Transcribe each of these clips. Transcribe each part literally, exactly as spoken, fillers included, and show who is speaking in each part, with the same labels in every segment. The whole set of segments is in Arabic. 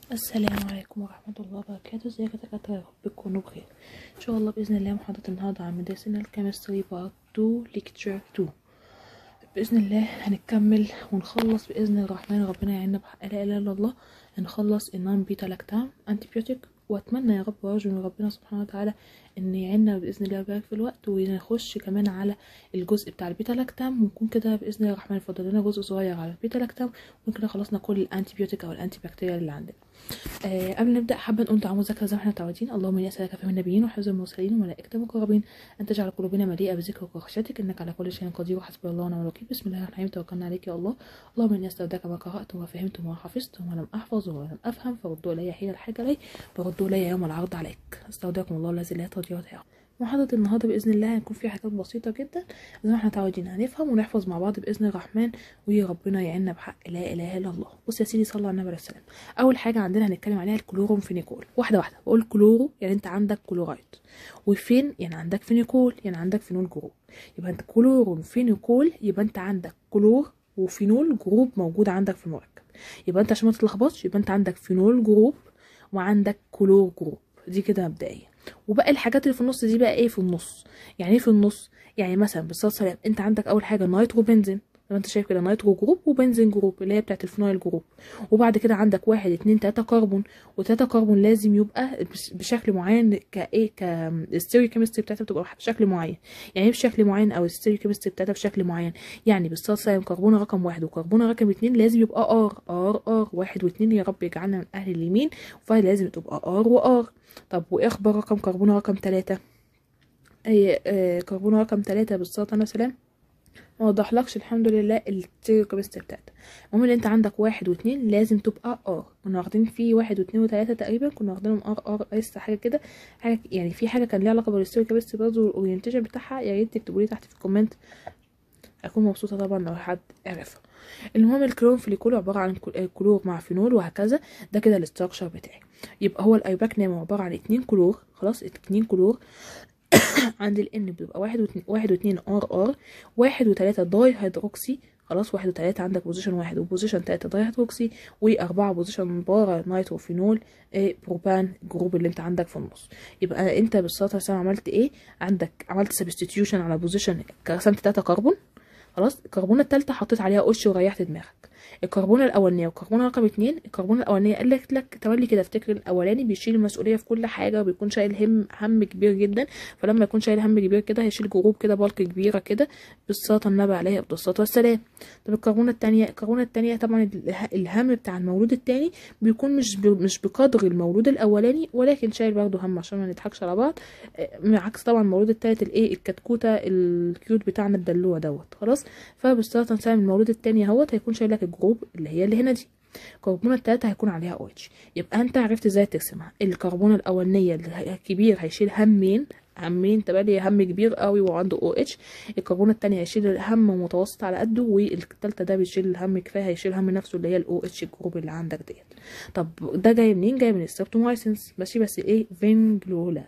Speaker 1: السلام عليكم ورحمة الله وبركاته. ازيك يا دكاترة؟ يا رب تكونوا بخير ان شاء الله. باذن الله محاضرة النهارده عن ميديسينال كيمستري بارت اتنين ليكتشر اتنين. باذن الله هنكمل ونخلص باذن الرحمن، ربنا يعيننا بحق لا اله الا الله. هنخلص النون بيتا لاكتام انتيبيوتيك، واتمنى يا رب وارجو من ربنا سبحانه وتعالى ان يعيننا باذن الله ويبارك في الوقت، ونخش كمان على الجزء بتاع البيتا لاكتام، ونكون كده باذن الله الرحمن فاضل لنا جزء صغير على البيتا لاكتام، ونكون كده خلصنا كل الانتيبيوتيك او الانتي بكتيريال اللي عندنا. آه قبل نبدا حابه نقول دعاء مذاكره زي ما احنا متعودين. اللهم اني اسالك فهم النبيين وحفظ المرسلين وملائكه المقربين ان تجعل قلوبنا مليئه بذكرك وخشيتك، انك على كل شيء قدير وحسبي الله ونعم الوكيل. بسم الله الرحمن الرحيم، توكلنا عليك يا الله. اللهم اني استودعك ما قرات وفهمت وما حفظت وما لم احفظ وما لم افهم، فردوا الي حين الحاجه الي وردوا الي يوم العرض عليك. استودعكم الله الذي لا تضيع ودائعه. محاضرة النهارده باذن الله هنكون فيها حاجات بسيطه جدا زي ما احنا متعودين، هنفهم ونحفظ مع بعض باذن الرحمن، وربنا يعيننا بحق لا اله الا الله. بص يا سيدي، صلى على النبي عليه السلام. اول حاجه عندنا هنتكلم عليها الكلورومفينيكول. واحده واحده بقول كلورو يعني انت عندك كلورايد، وفين يعني عندك فينيكول يعني عندك فينول جروب. يبقى انت كلورومفينيكول يبقى انت عندك كلور وفينول جروب موجود عندك في المركب. يبقى انت عشان ما تتلخبطش يبقى انت عندك فينول جروب وعندك كلور جروب، دي كده مبدئيا. وبقى الحاجات اللي في النص دي بقى ايه في النص؟ يعني ايه في النص؟ يعني مثلا بالصلاه والسلام انت عندك اول حاجه نيترو بنزين، زي ما انت شايف كده، نيترو جروب وبنزين جروب اللي هي بتاعت الفينايل جروب. وبعد كده عندك واحد اتنين تلاته كربون، وتلاته كربون لازم يبقى بشكل معين، كايه كالستيريو كيمستري بتاعتها بتبقى بشكل معين. يعني ايه بشكل معين؟ او الستيريو كيمستري بتاعتها بشكل معين، يعني بالصلاه والسلام كربون رقم واحد وكربون رقم اتنين لازم يبقى ار ار ار واحد واتنين، يا رب يجعلنا من اهل اليمين، فلازم تبقى ار وار. طب وايه اخبار رقم كربون رقم تلاتة؟ اي آه كربون رقم تلاتة بالصلاه على سلام ما وضحلكش الحمد لله الستيريو كيمستري بتاعتها. المهم اللي انت عندك واحد واتنين لازم تبقى ار. كنا واخدين فيه واحد واتنين وتلاته تقريبا، كنا واخدينهم ار ار اس حاجه كده، حاجه يعني في حاجه كان ليها علاقه بالستيريو كيمستري برضه والاورينتيشن بتاعها، يا ريت تكتبوا لي تحت في الكومنت، اكون مبسوطه طبعا لو حد عرفها. المهم الكلورفينيكول عباره عن كلور مع فينول وهكذا، ده كده الاستراكشر بتاعي. يبقى هو الايباكنام عباره عن اتنين كلور، خلاص اتنين كلور عند الان بيبقى واحد واتنين واحد واتنين ار ار، واحد وتلاته داي هيدروكسي، خلاص واحد وتلاته عندك بوزيشن واحد وبوزيشن تلاته داي هيدروكسي، واربعه بوزيشن بارا نيتروفينول ايه بروبان جروب اللي انت عندك في النص. يبقى انت بالصلاه والسلام عملت ايه؟ عندك عملت سبستيتيوشن على بوزيشن، رسمت تلاته كربون، خلاص الكربونه الثالثه حطيت عليها قش وريحت دماغك. الكربونه الاولانيه والكربونه رقم اتنين، الكربونه الاولانيه قال لك لك تولي كده افتكر الاولاني بيشيل المسؤوليه في كل حاجه وبيكون شايل هم هم كبير جدا، فلما يكون شايل هم كبير كده هيشيل جروب كده بالك كبيره كده بالصلاه النبي عليه الصلاه والسلام. طب الكربونه الثانيه، الكربونه الثانيه طبعا الهم بتاع المولود الثاني بيكون مش مش بقدر المولود الاولاني، ولكن شايل برضه هم عشان ما نضحكش على بعض، عكس طبعا المولود الثالث الايه الكتكوته الكيوت بتاعنا الدلوع دوت، خلاص. فبالصلاه والسلام المولود الثاني اهوت هيكون شايل لك الجروب اللي هي اللي هنا دي، الكربونه الثالثه هيكون عليها او اتش. يبقى انت عرفت ازاي ترسمها. الكربونه الاولانيه الكبير هيشيل همين همين تبالي هم كبير قوي وعنده او اتش، الكربونه الثانيه هيشيل هم متوسط على قده، والثالثه ده بيشيل هم كفايه هيشيل هم نفسه اللي هي الاو اتش الجروب اللي عندك ديت. طب ده جاي منين؟ جاي من الستريبتومايسينز، ماشي، بس ايه فينجلولا.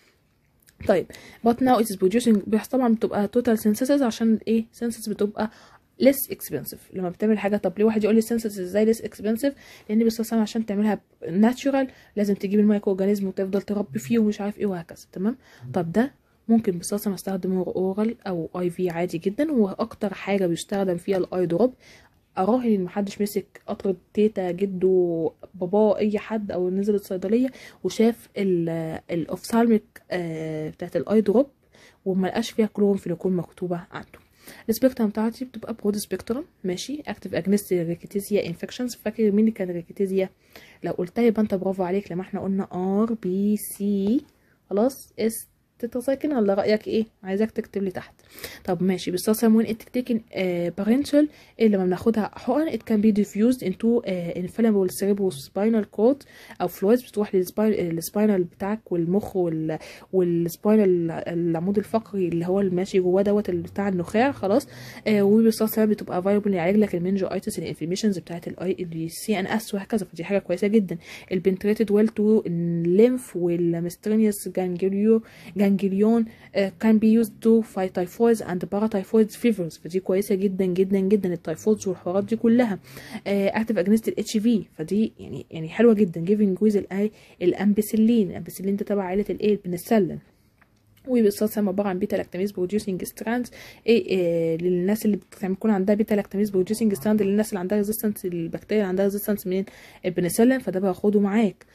Speaker 1: طيب but now it is producing، بس طبعا بتبقى total synthesis عشان ايه synthesis بتبقى less expensive لما بتعمل حاجه. طب ليه واحد يقول لي synthesis ازاي less expensive؟ لان بيستخدم عشان تعملها natural لازم تجيب المايكرو اورجانيزم وتفضل تربي فيه ومش عارف ايه وهكذا، تمام. طب ده ممكن بيستخدم استخدمه اورال او اي في عادي جدا، واكتر حاجه بيستخدم فيها الاي دروب. اراهن ان محدش مسك قطرة تيتا جده بابا اي حد او نزل الصيدليه وشاف الاوفثالميك آه بتاعت الاي دروب وما لقاش فيها كلورامفينيكول مكتوبه عنده. السبيكترم بتاعتي بتبقى برود سبيكترم، ماشي، اكتف اجنست ريكيتيزيا انفكشنز. فاكر مين اللي كان ريكيتيزيا؟ لو قلتها يبقى انت برافو عليك، لما احنا قلنا ار بي سي، خلاص اس تتساكن، ولا رايك ايه؟ عايزاك تكتب لي تحت. طب ماشي. بالصلاه وين اتكتيكن بارنتال اللي لما بناخدها حقن it can be diffused into uh, inflammable cerebrospinal cord او فلويدز بتروح للسباينال بتاعك والمخ وال والسباينال العمود الفقري اللي هو الماشي جواه دوت اللي بتاع النخاع، خلاص. آه وبالصلاه بتبقى فايبل يعالج لك المنجويتس الانفلاميشنز بتاعت الاي السي ان اس وهكذا، فدي حاجه كويسه جدا. البنتريتد ويل تو الليمف والمسترينيوس جانجليو جانجليو جانجليون كان بي يوز تو فايت تايفويدز اند باراثايفويد فيفرز، فدي كويسه جدا جدا جدا التايفويدز والحوارات دي كلها. اكتف اجنست الاتش في، فدي يعني يعني حلوه جدا. جيفنج ويز الامبيسيلين، الامبيسيلين ده تبع عائله الايه البنسلين. وبالصلصه عباره عن بيتا لاكتاميز بروديوسنج ستراندز، ايه, إيه للناس اللي بتكون عندها بيتا لاكتاميز بروديوسنج ستراند، للناس اللي عندها ريزيستنس، البكتيريا اللي عندها ريزيستنس من البنسلين، فده باخده معاك.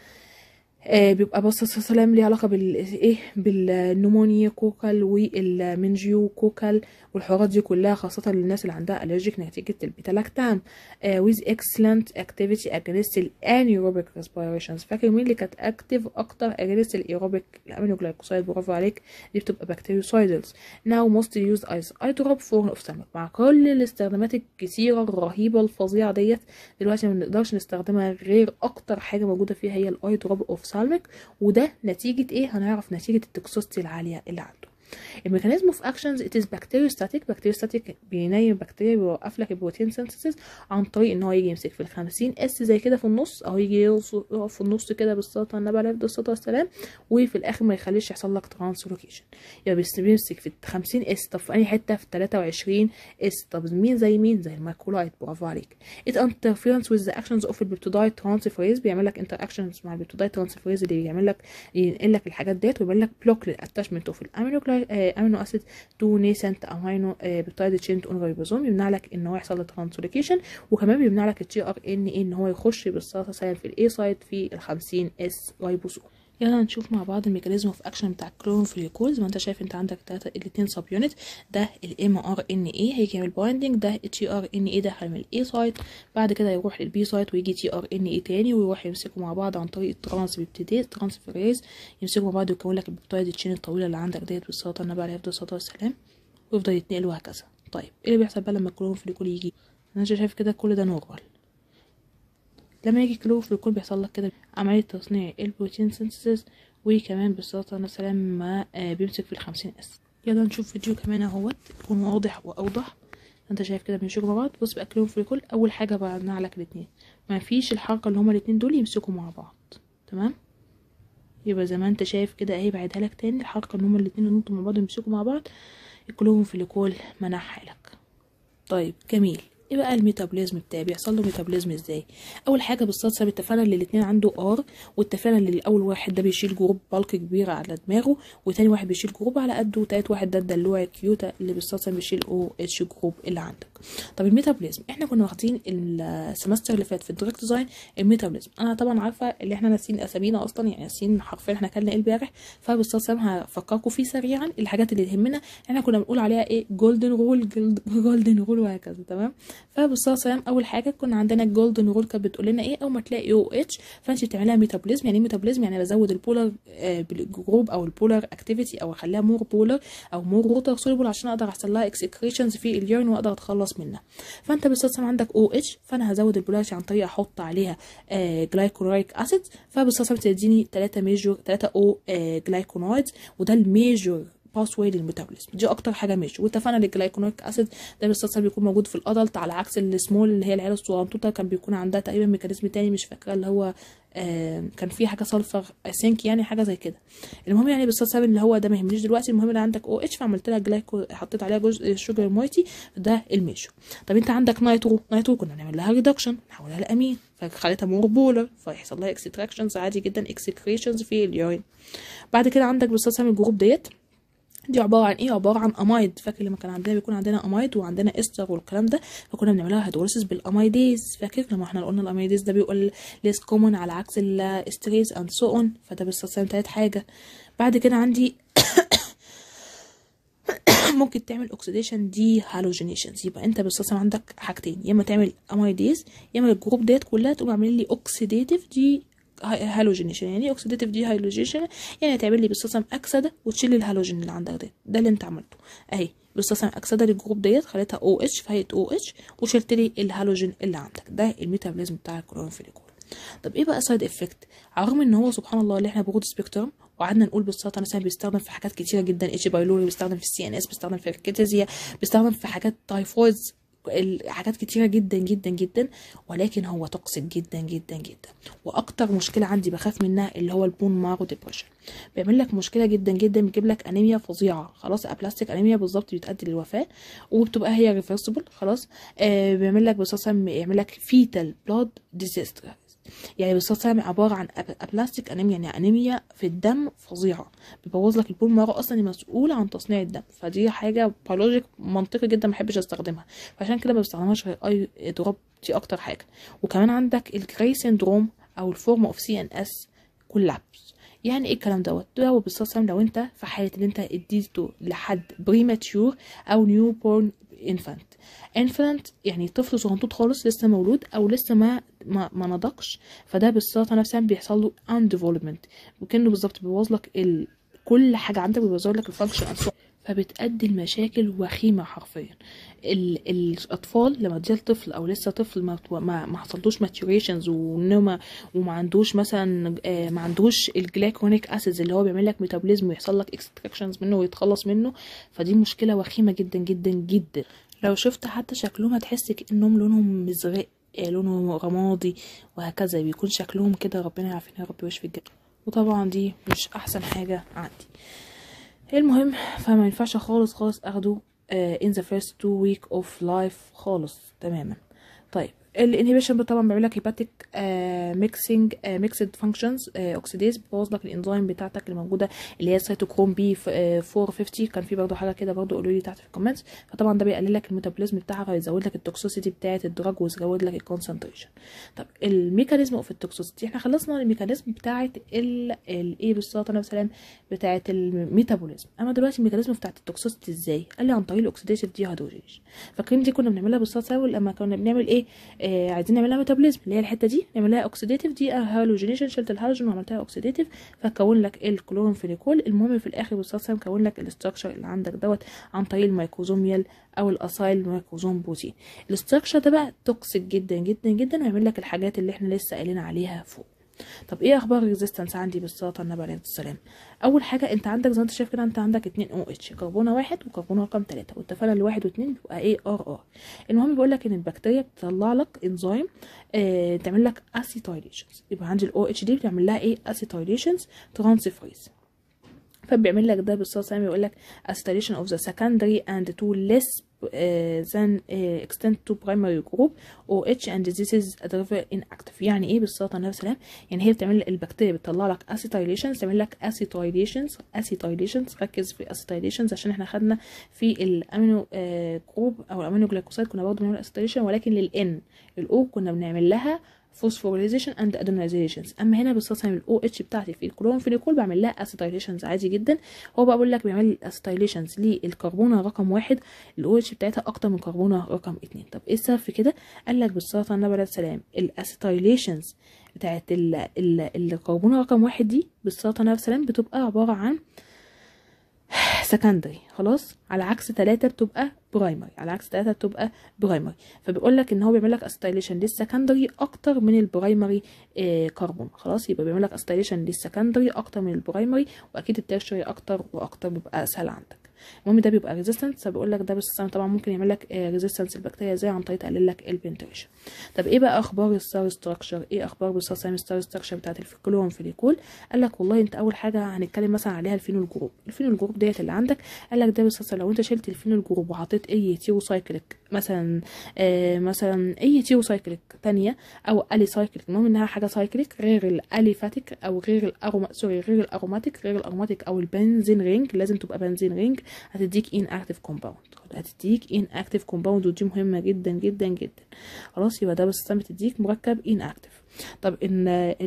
Speaker 1: آه بيبقى بص سلام ليه علاقه بال ايه بالنمونيا كوكال والمنجيو كوكال والحوارات دي كلها، خاصه للناس اللي عندها الرجيك نتيجه البيتا لاكتام. ويز اكسلنت اكتيفيتي اجينست الانيروبيك ريسبيريشنز. فاكر مين اللي كانت اكتيف اكتر اجينست الايروبيك؟ الامينوجلايكوسايد، برافو عليك، دي بتبقى بكتيريوسايدلز. ناو موست يوز ايز اي دروب فور اوفثالميك. مع كل الاستخدامات الكثيره الرهيبه الفظيعه ديت، دلوقتي ما بنقدرش نستخدمها غير اكتر حاجه موجوده فيها هي الاي دروب اوف سالمك، وده نتيجة ايه؟ هنعرف نتيجة التوكسيستي العالية اللي عنده. الميكانيزم اوف اكشنز ات از بكتيريوستاتيك. بكتيريوستاتيك بينيم بكتيريا، بيوقف لك البروتين سينثيسيس عن طريق ان هو يجي يمسك في الخمسين اس زي كده في النص، او يجي يقف في النص كده بالصلاه على النبي عليه الصلاه والسلام، وفي الاخر ما يخليش يحصل لك ترانسلوكيشن. يبقى بيمسك في خمسين اس. طب في انهي حته؟ في تلاتة وعشرين اس. طب مين زي مين؟ زي الماكرولايت، برافو عليك. ات انترفيرنس ويز ذا اكشنز اوف البيبتيدايد ترانسفيريز، بيعمل لك انتر اكشنز مع البيبتيدايد ترانسفيريز اللي بيعمل لك ينقل لك الحاجات ديت، ويعمل لك بلوك للاتاشمنت اوف الامينو امينو اسيد تو نيسنت امينو بيبتايد تشين اون ريبوزوم، يمنع لك ان هو يحصل له ترانسلوكيشن، وكمان بيمنع لك التي ار ان اي ان هو يخش بالصلاه سالم في الاي سايد في ال خمسين اس ريبوزوم. يلا نشوف مع بعض الميكانيزم اوف اكشن بتاع الكلورامفينيكول. زي ما انت شايف انت عندك الاثنين سب يونت، ده الام ار ان اي هيجي يعمل بايندنج، ده التي ار ان اي ده هيعمل اي سايت، بعد كده يروح للبي سايت ويجي تي ار ان اي تاني، ويروح يمسكوا مع بعض عن طريق الترانس بيبتيديز ترانسفيريز، يمسكوا مع بعض ويكون لك البيبتايد تشين الطويله اللي عندك ديت بالصلاه على النبي عليه الصلاه والسلام، ويفضل يتنقل وهكذا. طيب ايه اللي بيحصل بقى لما الكلورامفينيكول يجي؟ انا شايف كده كل ده نورمال. لما يجي الكلورامفينيكول بيحصل لك كده عمليه تصنيع البروتين سينثيسيس، وكمان بالصلاه على السلام ما آه بيمسك في الخمسين اس. يلا نشوف فيديو كمان اهوت يكون واضح واوضح. انت شايف كده بيمسكوا مع بعض. بص بقى الكلورامفينيكول اول حاجه بعدنا لك الاثنين، ما فيش الحركه اللي هما الاثنين دول يمسكوا مع بعض، تمام؟ يبقى زي ما انت شايف كده اهي، بعيدها لك تاني، الحركه ان هما الاثنين ينطوا مع بعض يمسكوا مع بعض، الكلورامفينيكول منعها لك. طيب جميل. ايه بقى الميتابوليزم بتاعي؟ بيحصل له ميتابوليزم ازاي؟ اول حاجه بالصلصه اتفقنا ان الاثنين عنده ار، واتفقنا ان الاول واحد ده بيشيل جروب بالك كبيره على دماغه، وتاني واحد بيشيل جروب على قده، وتالت واحد ده الدلوع الكيوتا اللي بالصلصه بيشيل او اتش جروب اللي عندك. طب الميتابوليزم احنا كنا واخدين السمستر اللي فات في الدراج ديزاين الميتابوليزم. انا طبعا عارفه اللي احنا ناسيين اسامينا اصلا، يعني ناسيين حرفيا احنا كلنا ايه امبارح، فبالصلصه هفكركم فيه سريعا الحاجات اللي تهمنا. احنا كنا بنقول عليها ايه؟ جولدن رول، جولدن رول وهكذا، تمام؟ فبالصلاه والسلام اول حاجه كنا عندنا الجولدن رول كانت بتقول لنا ايه؟ اول ما تلاقي او اتش فانت بتعملها ميتابوليزم. يعني ايه ميتابوليزم؟ يعني بزود البولر آه بالجروب او البولر اكتيفيتي، او اخليها مور بولر او مور ووتر سوليبل عشان اقدر احصل لها اكسكريشنز في اليورين واقدر اتخلص منها. فانت بالصلاه والسلام عندك او اتش، فانا هزود البولاريتي عن طريق احط عليها آه جلايكونويك اسيد، فبالصلاه والسلام تديني ثلاثة ميجور ثلاثة او آه جلايكونويدز، وده الميجور باثواي للميتابوليزم، دي اكتر حاجه ماشي. واتفقنا ان الجلايكونويك اسيد ده بالصلصه بيكون موجود في الادلت، على عكس السمول اللي هي العيال الصغنطوطه كان بيكون عندها تقريبا ميكانيزم تاني مش فاكره، اللي هو آه كان فيه حاجه سلفر اسينك يعني حاجه زي كده. المهم يعني بالصلصه اللي هو ده ما يهمنيش دلوقتي، المهم اللي عندك او اتش فعملت لها جلايكو، حطيت عليها جزء شوجر مويتي، ده الميجور. طب انت عندك نايترو، نايترو كنا بنعمل لها ريدكشن نحولها لامين، فخليتها مور بولر، فيحصل لها اكستراكشنز عادي جدا، اكسكريشنز في اليورين. بعد كده عندك بالصلصه الجروب ديت دي عباره عن ايه؟ عباره عن امايد. فاكر لما كان عندنا بيكون عندنا امايد وعندنا استر والكلام ده، فكنا بنعملها هيدروليسيس بالامايديز. فاكر لما احنا قلنا الامايديز ده بيقول ليس كومن على عكس الاستريز اند سو اون، فده بالصلصه تالت حاجه. بعد كده عندي ممكن تعمل اوكسيديشن دي هالوجينيشنز. يبقى انت بالصلصه عندك حاجتين، يا اما تعمل امايديز يا اما الجروب ديت كلها تقوم عامل لي اوكسيديتيف دي هالوجينيشن. يعني ايه اوكسيديتيف دي هالوجينيشن؟ يعني تعمل لي بالصلصه اكسده وتشيل الهالوجين اللي عندك ده، ده اللي انت عملته اهي. بالصلصه اكسده للجروب ديت خليتها او اتش فهي او اتش، وشلت لي الهالوجين اللي عندك، ده الميتابوليزم بتاع الكلورامفينيكول. طب ايه بقى سايد افكت؟ على الرغم ان هو سبحان الله اللي احنا برود سبيكترم وقعدنا نقول بالسرطان مثلا بيستخدم في حاجات كتيره جدا، اتش بايلوري بيستخدم في السي ان اس، بيستخدم في الكيتازيا، بيستخدم في حاجات تايفويدز حاجات كتيره جدا جدا جدا، ولكن هو توكسيك جدا جدا جدا. واكتر مشكله عندي بخاف منها اللي هو البون مارو ديبريشن، بيعمل لك مشكله جدا جدا، بيجيب لك انيميا فظيعه، خلاص ابلاستيك انيميا بالظبط، بتؤدي للوفاه وبتبقى هي ريفرسبل خلاص. آه بيعمل لك بصوصا يعمل لك فيتال بلاد ديزيستر، يعني بصوصا عباره عن ابلاستيك انيميا، يعني انيميا في الدم فظيعه، بيبوظ لك البون مارو اصلا مسؤول عن تصنيع الدم. فدي حاجه بيولوجيك منطقي جدا ما بحبش استخدمها، فعشان كده ما بستخدمهاش غير اي دروب، دي اكتر حاجه. وكمان عندك الجراي سيندروم او الفورم اوف سي ان اس كولابس. يعني ايه الكلام دوت؟ ده بالصوصا لو انت في حاله ان انت اديته لحد بريماتيور او نيو بورن انفانت. انفانت يعني طفل صغنطوط خالص لسه مولود او لسه ما ما, ما نضجش، فده بالصوصا نفسها بيحصل له ان ديفلوبمنت، وكانه بالظبط بيبوظ لك ال... كل حاجه عندك، بيبوظ لك الفانكشن، فبتأدي المشاكل وخيمة حرفيا. ال الأطفال لما تجي طفل أو لسه طفل ما ما, ما حصلوش ماتيوريشنز وما وما عندوش مثلا آه ما عندوش الجلايكونيك أسيدز اللي هو بيعمل لك ميتابوليزم ويحصل لك اكستراكشنز منه ويتخلص منه، فدي مشكلة وخيمة جدا جدا جدا. لو شفت حتى شكلهم هتحس كأنهم لونهم مزرق، آه لونه رمادي وهكذا، بيكون شكلهم كده، ربنا يعافينا يا رب ويشفي الجميع. وطبعا دي مش أحسن حاجة عندي. المهم فما ينفعش خالص خالص اخده uh, in the first two week of life خالص تماما. طيب الانهبيشن طبعا بيعمل لك هيباتيك ميكسنج ميكسد فانكشنز اوكسيديز، بيبوظ لك الانزيم بتاعتك اللي موجوده اللي هي سيتوكروم بي أربعمية وخمسين. كان في برضه حاجه كده برضه قولوا لي تحت في الكومنتس. فطبعا ده بيقلل لك الميتابوليزم بتاعها، فيزود لك التوكسيسيتي بتاعه الدراج ويزود لك الكونسنتريشن. طب الميكانيزم اوف التوكسيسيتي، احنا خلصنا الميكانيزم بتاعه الايه بالظبط انا مثلا بتاعه الميتابوليزم. اما دلوقتي الميكانيزم بتاعه التوكسيسيتي ازاي؟ قال لي عن طريق الاكسيديتيف دي هيدروجينيشن. فاكرين دي كنا بنعملها بالظبط لما كنا بنعمل ايه؟ آه عايزين نعملها ميتابوليزم، اللي هي الحته دي نعملها اوكسيديتيف، دي هالوجينيشن، شلت الهالوجين وعملتها اوكسيديتيف فكون لك الكلورنفينيكول. المهم في الاخر بالصلصه مكون لك الاستراكشر اللي عندك دوت عن طريق الميكروزوميال او الاسايل ميكروزوم بروتين. الاستراكشر ده بقى توكسيك جدا جدا جدا، ويعمل لك الحاجات اللي احنا لسه قايلين عليها فوق. طب ايه اخبار الريزيستنس عندي بالصلاه النبي عليه السلام؟ اول حاجه انت عندك زي ما انت شايف كده، انت عندك اتنين او اتش، كربونه واحد وكربونه رقم تلاتة، واتفقنا اللي واحد واتنين بيبقى ايه ار ار. المهم بيقول لك ان البكتيريا بتطلع لك انزيم اه تعمل لك اسيتايليشنز، يبقى عندي الاو اتش دي بتعمل لها ايه؟ اسيتايليشنز ترانسفيريز. فبيعمل لك ده بالصلصه بيقول لك acetylation of the secondary and to less Uh, than uh, extend to primary group او اتش and this is inactive. يعني ايه بالصلاه على السلام؟ يعني هي بتعمل البكتيريا بتطلع لك acetylation، تعمل لك acetylation acetylation ركز في acetylation عشان احنا خدنا في الامينو جروب uh, او الامينو جلايكوسايد كنا برضه بنعمل acetylation، ولكن للان الاو كنا بنعمل لها فوسفوريليزيشن اند ادينايزيشنز. اما هنا بالصلصه الاو اتش بتاعتي في الكلورنفينيكول بعمل لها اسيتايليشنز عادي جدا. هو بقى بقول لك بيعمل اسيتايليشنز للكربونه رقم واحد، الاو اتش بتاعتها اكتر من كربونه رقم اتنين. طب ايه السبب في كده؟ قال لك بالصلصه النبي عليه السلام الاسيتايليشنز بتاعت الكربونه رقم واحد دي بالصلصه النبي عليه السلام بتبقى عباره عن سكندري خلاص، على عكس ثلاثة بتبقى برايمري، على عكس ثلاثة بتبقى برايمري. فبيقول لك ان هو بيعمل لك اسيتايليشن للسكندري اكتر من البرايمري آه كربون خلاص، يبقى بيعمل لك اسيتايليشن للسكندري اكتر من البرايمري، واكيد التيرشري اكتر واكتر بيبقى اسهل عندك. المهم ده بيبقى ريزيستنس، فبيقول لك ده بس طبعا ممكن يعمل لك ريزيستنس البكتيريا ازاي؟ عن طريق تقلل لك البنتريشن. طب ايه بقى اخبار الستار ستراكشر؟ ايه اخبار بالصلصه الستار ستراكشر بتاعت الكلورنفينيكول؟ قال لك والله انت اول حاجه هنتكلم مثلا عليها الفينول جروب. الفينول جروب ديت اللي عندك قال لك ده بالصلصه لو انت شلت الفينول جروب وحطيت اي تيرو سايكليك مثلا آه مثلا اي تيرو سايكليك ثانيه او الي سايكليك، المهم انها حاجه سايكليك غير الاليفاتيك او غير الاروما سوري غير الاروماتيك غير الاروماتيك او البنزين رينج، لازم تبقى بنزين رينج، هتديك ان اكتيف كومباوند، هتديك ان اكتيف كومباوند، ودي مهمه جدا جدا جدا خلاص. يبقى ده بس بتديك مركب ان اكتيف. طب ان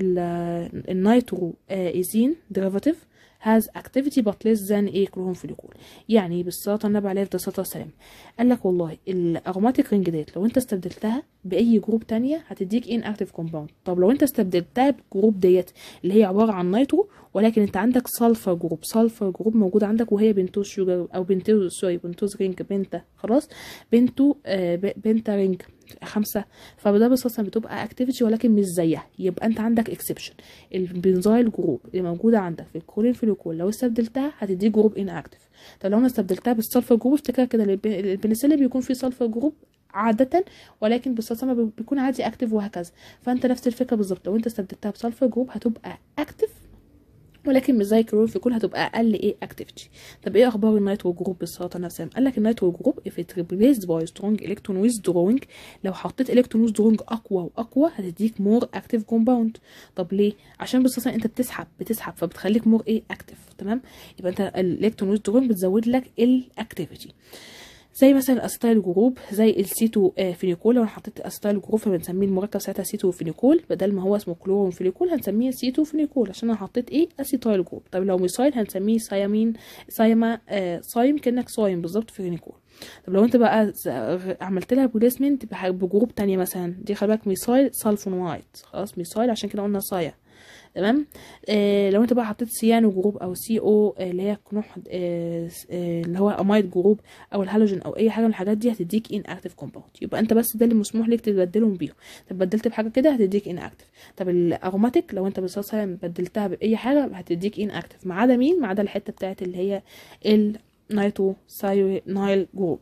Speaker 1: النيترو ايزين ديريفاتيف has activity but less than a كلورنفينيكول. يعني بالصلاه النبي عليه الصلاه والسلام قال لك والله الاروماتيك رينج ديت لو انت استبدلتها باي جروب تانية هتديك ان اكتيف كومباوند. طب لو انت استبدلتها بالجروب ديت اللي هي عباره عن نيترو، ولكن انت عندك سلفر جروب، سلفر جروب موجود عندك وهي بنتوز شوجر او بنتوز سوري بنتوز رينج بنتا خلاص، بنتو آه بنتا رينج خمسة، فده بالصلصه بتبقى اكتيفيتي ولكن مش زيها، يبقى انت عندك اكسبشن. البنزايل جروب اللي موجوده عندك في الكلورنفينيكول لو استبدلتها هتديك جروب ان اكتيف. طب لو انا استبدلتها بالسلفر جروب افتكر كده البنسلين بيكون فيه سلفر جروب عاده، ولكن بالصلصه بيكون عادي اكتف وهكذا. فانت نفس الفكره بالظبط، لو انت استبدلتها بسلفر جروب هتبقى اكتف، ولكن مش زي كلورفيكول هتبقى اقل ايه اكتيفيتي. طب ايه اخبار النيترو جروب بالسرطان نفسها؟ قال لك النيترو جروب if it replaced by strong electron withdrawing، لو حطيت الكترون withdrawing اقوى واقوى هتديك مور اكتيف كومباوند. طب ليه؟ عشان بالصلصه انت بتسحب بتسحب فبتخليك مور ايه اكتيف. تمام، يبقى انت الالكترون withdrawing بتزود لك الاكتيفيتي. زي مثلا الاسيتايل جروب، زي السيتو فينيكول. لو انا حطيت اسيتايل جروب فبنسميه المركب ساعتها سيتو فينيكول، بدل ما هو اسمه كلورون فينيكول هنسميه سيتو فينيكول عشان انا حطيت ايه اسيتايل جروب. طب لو ميثايل هنسميه سايامين سايما آه صايم، كانك صايم بالظبط فينيكول. طب لو انت بقى عملت لها ريبليسمنت بجروب تانية مثلا، دي خلي بالك ميثايل سلفونوايد، خلاص ميثايل عشان كده قلنا صايا. تمام. آه لو انت بقى حطيت سيانو جروب او سي او آه اللي هي كنوح آه آه اللي هو امايد جروب او الهالوجين او اي حاجه من الحاجات دي هتديك ان اكتيف كومباوند. يبقى انت بس ده اللي مسموح لك تبدلهم بيهم. طب بدلت بحاجه كده هتديك ان اكتيف. طب الاروماتيك لو انت بالصلصه بدلتها باي حاجه هتديك ان اكتيف، ما عدا مين؟ ما عدا الحته بتاعت اللي هي النايترو ساينايل جروب.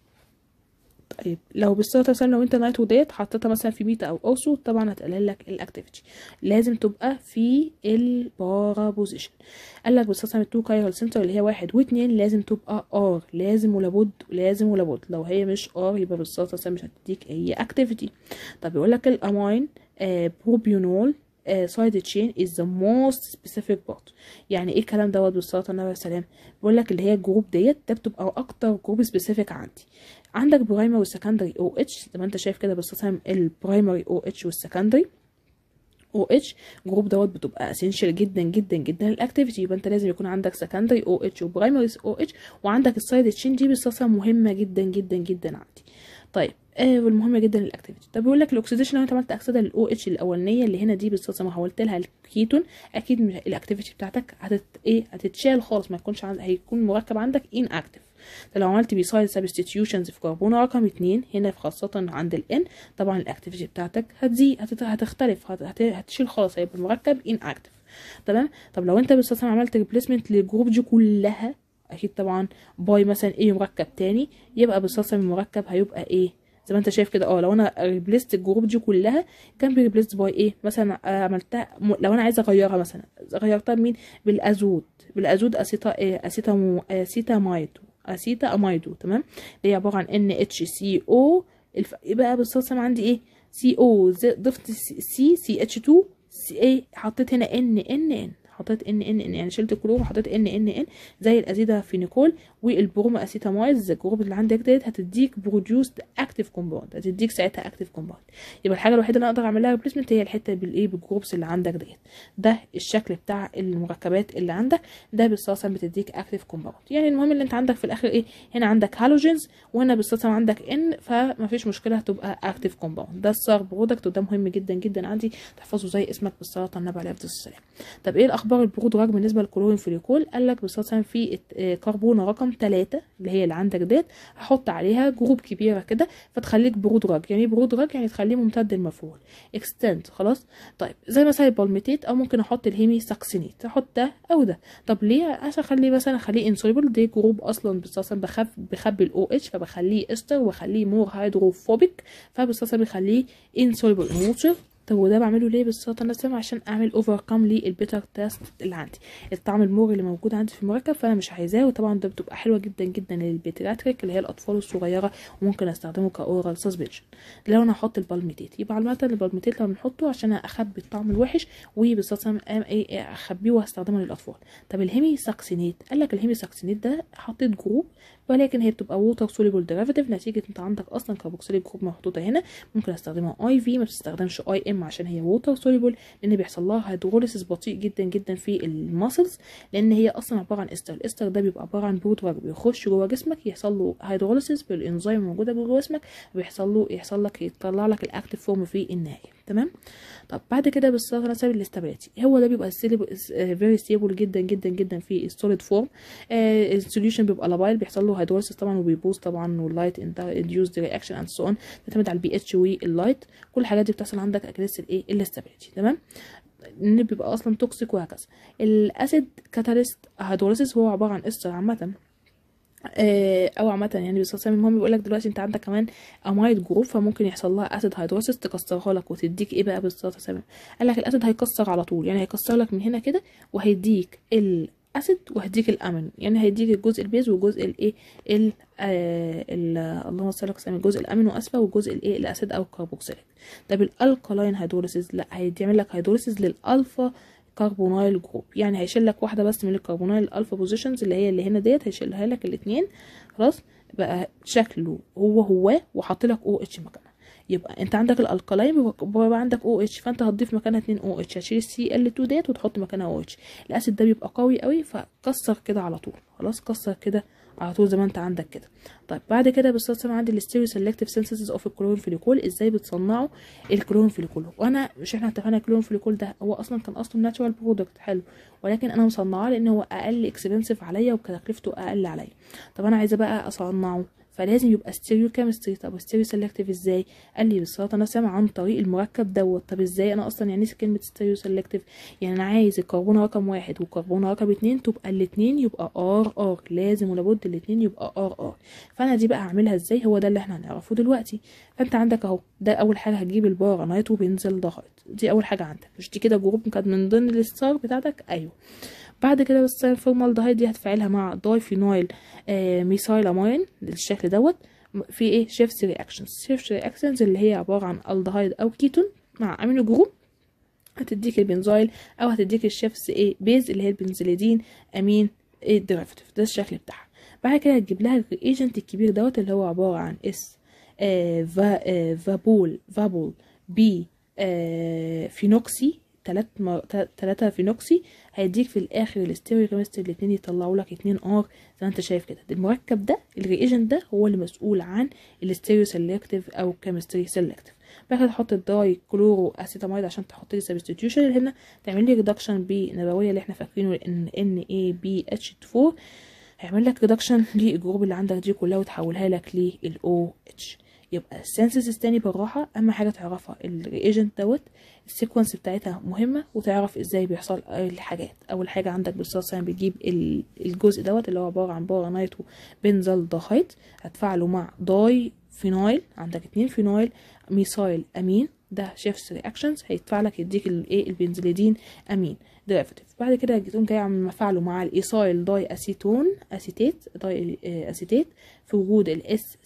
Speaker 1: طيب لو بالصلصه مثلا لو انت نايترو ديت حطيتها مثلا في بيتا او اوسو طبعا هتقلل لك الاكتيفيتي. لازم تبقى في البارا بوزيشن. قال لك بالصلصه من التو كايرال سنتر اللي هي واحد واتنين لازم تبقى ار، لازم ولابد لازم ولابد. لو هي مش ار يبقى بالصلصه مش هتديك اي اكتيفيتي. طب بيقول لك الامين آه بروبيونول سايد تشين از ذا موست سبيسيفيك بارت. يعني ايه الكلام دوت بالصلاه النبي عليه السلام؟ بيقول لك اللي هي الجروب ديت ده بتبقى اكتر جروب سبيسيفيك عندي. عندك برايمري وسكندري او اتش زي ما انت شايف كده بالصلاه البرايمري او اتش والسكندري او اتش جروب دوت بتبقى اسينشال جدا جدا جدا الاكتيفيتي. يبقى انت لازم يكون عندك سكندري او اتش وبرايمري او اتش وعندك السايد تشين دي بالصلاه مهمه جدا جدا جدا عندي. طيب آه والمهمه جدا الاكتيفيتي. طب بيقول لك الاكسيديشن لو انت عملت اكسده للاو اتش الاولانيه اللي هنا دي بالصلصه ما حولت لها الكيتون اكيد الاكتيفيتي بتاعتك هتت ايه هتتشال خالص، ما يكونش عند... هيكون مركب عندك ان اكتيف. لو عملت بيسايد سبستيتيوشنز في كربونه رقم اتنين هنا خاصه عند الان طبعا الاكتيفيتي بتاعتك هتزيد هتت... هتختلف هت... هت... هتشيل خالص، هيبقى المركب ان اكتيف. تمام. طب لو انت بالصلصه عملت ريبليسمنت للجروب دي كلها اكيد طبعا باي مثلا ايه مركب تاني يبقى بالصلصه من المركب هيبقى ايه زي ما انت شايف كده. اه لو انا ريبليست الجروب دي كلها كان بيريبليست باي ايه مثلا عملتها م... لو انا عايزه اغيرها مثلا غيرتها بمين؟ بالازود بالازود اسيتا إيه اسيتا اسيتامايدو اسيتا امايدو. تمام، اللي هي عباره عن ان اتش سي او الف... بقى بالصلصه عندي ايه سي او ضفت سي سي اتش اتنين سي ايه حطيت هنا ان ان ان حطيت ان ان ان يعني شلت كلور وحطيت ان ان ان زي الازيدا فينيكول والبرومو اسيتامايز الجروب اللي عندك ديت هتديك بروديوسد اكتيف كومباوند، هتديك ساعتها اكتيف كومباوند. يبقى الحاجه الوحيده اللي انا اقدر اعمل لها ريبليسمنت هي الحته بالايه بالجروبس اللي عندك ديت. ده الشكل بتاع المركبات اللي عندك ده بالصلصه بتديك اكتيف كومباوند. يعني المهم اللي انت عندك في الاخر ايه هنا عندك هالوجينز وهنا بالصلصه عندك ان فما فيش مشكله هتبقى اكتيف كومباوند. ده الصار برودكت وده مهم جدا جدا عندي تحفظه زي اسمك بالصلاه النبي عليه الصلاه والسلام. طب ايه الاخبار البرودراج بالنسبه للكلورين فينيكول؟ قال لك بالصلصه في كربونه رقم ثلاثة اللي هي اللي عندك ديت هحط عليها جروب كبيره كده فتخليك برودراج. يعني برودراج يعني تخليه ممتد المفعول اكستند. خلاص. طيب زي مثلا البالميتيت او ممكن احط الهيمي ساكسينيت احط ده او ده. طب ليه؟ عشان اخليه مثلا اخليه انسوليبل. دي جروب اصلا بالصلصه بخف بخبي الاو اتش فبخليه استر واخليه مور هيدروفوبيك فبالصلصه بخليه انسوليبل ووتر. طب وده بعمله ليه بالصلاه النسم؟ عشان اعمل اوفركم للبيتر تيست اللي عندي الطعم المر اللي موجود عندي في المركب فانا مش عايزاه. وطبعا ده بتبقى حلوه جدا جدا للبيترياتريك اللي هي الاطفال الصغيره وممكن استخدمه كاورال سسبنشن. لو انا هحط البالميتيت يبقى على المثل البالميتيت لما بنحطه عشان اخبي الطعم الوحش وبالصلصه ايه اخبيه واستخدمه للاطفال. طب الهيمي ساكسينيت قال لك الهيمي ساكسينيت ده حطيت جروب ولكن هي بتبقى ووتر سوليبل ديريفاتيف نتيجه انت عندك اصلا كاربوكسيليك جروب محطوطه هنا. ممكن استخدمها اي في ما بتستخدمش اي ام عشان هي ووتر سوليبل لان بيحصل لها هيدروليسيس بطيء جدا جدا في الماسلز لان هي اصلا عباره عن استر. الاستر ده بيبقى عباره عن برودراج بيخش جوه جسمك يحصل له هيدروليسيس بالانزيم الموجوده جوه جسمك بيحصل له يحصل لك يطلع لك الاكتيف فورم في النهايه. تمام. طب بعد كده بالصلاه على سبيل الاستابيليتي هو ده بيبقى فيري ستيبل جدا جدا جدا في السوليد فورم. السوليوشن بيبقى لابايل بيحصل له هيدروليسيس طبعا وبيبوظ طبعا واللايت انديوسد رياكشن اند سو اون تعتمد على البي اتش واللايت. كل الحاجات دي بتحصل عندك اجريس الايه الاستابيليتي. تمام. ان بيبقى اصلا توكسيك وهكذا. الاسيد كاتاليست هيدروليسيس هو عباره عن استر عامه آه، او عامه يعني بالصلصه. المهم بيقول لك دلوقتي انت عندك كمان امايد جروب، فممكن يحصل لها اسيد هيدروسيس تكسرها لك وتديك ايه بقى بالصلصه سامي. قال لك الاسيد هيكسر على طول، يعني هيكسر لك من هنا كده وهيديك الاسيد وهيديك الامين، يعني هيديك الجزء البيز والجزء الايه ال آه ال اللهم صل على سيدنا، الجزء الامينو اسفه والجزء الايه الاسيد او الكربوكسيليك. طب الالكالاين هيدروسيس لا، هيعمل لك هيدروسيس للالفا كربونايل جروب، يعني هيشيل لك واحده بس من الكربونايل الالفا بوزيشنز اللي هي اللي هنا ديت، هيشيلها لك الاثنين خلاص، بقى شكله هو هو وحاط لك او اتش مكانها. يبقى انت عندك الالكالاين بيبقى عندك او اتش، فانت هتضيف مكانها اتنين او اتش، هتشيل السي ال اتنين ديت وتحط مكانها او اتش. الاسيد ده بيبقى قوي قوي، فكسر كده على طول خلاص، كسر كده على طول زي ما انت عندك كده. طيب بعد كده بالصلصه عندي الستيريو سيلكتيف سينثيسيس اوف الكلورينفليكول، ازاي بتصنعوا الكلورينفليكول. وانا مش احنا اتفقنا الكلورينفليكول ده هو اصلا كان اصله ناتشورال برودكت حلو، ولكن انا مصنعاه لان هو اقل اكسبنسيف عليا وتكلفته اقل عليا. طب انا عايزه بقى اصنعه، فلازم يبقى ستيريو كيمستري. طب ستيريو سيلكتيف ازاي؟ قال لي بالصلاه انا سامع عن طريق المركب دوت. طب ازاي؟ انا اصلا يعني كلمه ستيريو سيلكتيف يعني انا عايز الكربون رقم واحد والكربون رقم اتنين تبقى الاتنين يبقى ار ار، لازم ولابد الاتنين يبقى ار ار. فانا دي بقى هعملها ازاي؟ هو ده اللي احنا هنعرفه دلوقتي. فانت عندك اهو، ده اول حاجه هتجيب البارا نايترو بنزل دهايد، دي اول حاجه عندك. مش دي كده جروب كانت من ضمن الستار بتاعتك؟ ايوه. بعد كده بس الفورمالدهايد دي هتفعلها مع داي فينايل آه ميثايل امين بالشكل دوت، في ايه شيفت رياكشنز. شيفت رياكشنز اللي هي عباره عن الدهايد او كيتون مع امينو جروب، هتديك البنزايل او هتديك الشيفس ايه بيز اللي هي البنزليدين امين ايه ديريفاتيف. ده الشكل بتاعها. بعد كده هتجيب لها الريجنت الكبير دوت اللي هو عباره عن اس آه فا آه فابول فابول بي آه فينوكسي، تلات مر... تلاتة فينوكسي، هيديك في الاخر الاستيريو كيمستري الاتنين يطلعوا لك اتنين ار زي ما انت شايف كده. المركب ده الريجنت ده هو اللي مسؤول عن الاستيريو سيلكتيف او كيمستري سيلكتيف. بعد كده تحط الداي كلورو اسيتاميد عشان تحط لي سبستيتيوشن اللي هنا، تعمل لي ريدكشن بنبويه اللي احنا فاكرينه ان ان اي بي اتش اربعة، هيعمل لك ريدكشن للجروب اللي عندك دي كلها وتحولها لك للاو اتش. يبقى السينثيسيس تاني بالراحه، اهم حاجه تعرفها الريجنت دوت السيكونس بتاعتها مهمه، وتعرف ازاي بيحصل الحاجات. اول حاجه عندك بالصلصه بتجيب الجزء دوت اللي هو عباره عن بارا نايترو بنزل دهايد، هتفعله مع داي فينايل، عندك اتنين فينايل ميثايل امين، ده شيفس رياكشنز هيدفع لك يديك الايه البنزليدين امين ديريفاتيف. بعد كده تقوم جاي عامل مفعله مع الايثايل داي اسيتون اسيتيت داي اسيتيت في وجود الاس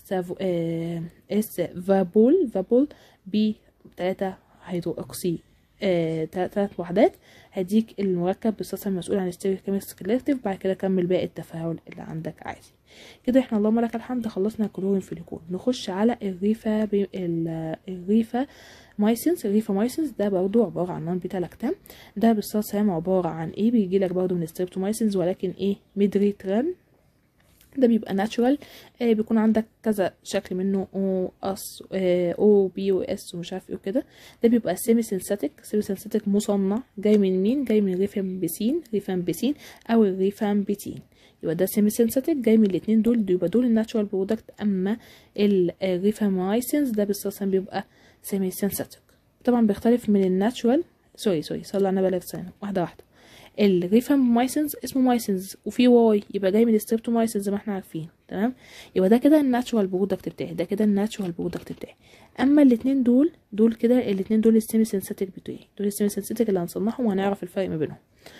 Speaker 1: اه اس فابول فابول ب تلاتة هيدرو اوكسي آه، تلات وحدات، هديك المركب بالصلصه المسؤول عن الستيريوكيمستري. بعد كده كمل باقي التفاعل اللي عندك عادي كده. احنا اللهم لك الحمد خلصنا الكلورينفليكول. نخش على الريفا بي... الريفا مايسنس. الريفا مايسنس ده برضو عباره عن نون بيتا لاكتام، ده بالصلصه عباره عن ايه؟ بيجي لك برضو من الستريبتومايسنز ولكن ايه ميدريتران، ده بيبقى ناتشورال. آه بيكون عندك كذا شكل منه، او اس آه او بي و اس ومش عارف ايه وكده. ده بيبقى سيمي سينثيتك، سيمي سينثيتك مصنع، جاي من مين؟ جاي من ريفامبيسين ريفامبيسين او الريفامبيتين. يبقى ده سيمي سينثيتك جاي من الاثنين دول، يبقى دول الناتشورال برودكت. اما الريفامايسينز ده بالصلصه بيبقى سيمي سينثيتك. طبعا بيختلف من الناتشورال. سوري سوري صلى على النبي عليه واحده واحده. الريفامايسينز اسمه مايسينز وفي واي، يبقى جاي من الستريبتومايسينز زي ما احنا عارفين تمام. يبقى ده كده الناتشورال برودكت بتاعي، ده كده الناتشورال برودكت بتاعي. اما الاثنين دول دول كده الاثنين دول السيمي سينثيتك بتوعي، دول السيمي سينثيتك اللي هنصنعهم وهنعرف الفرق ما بينهم.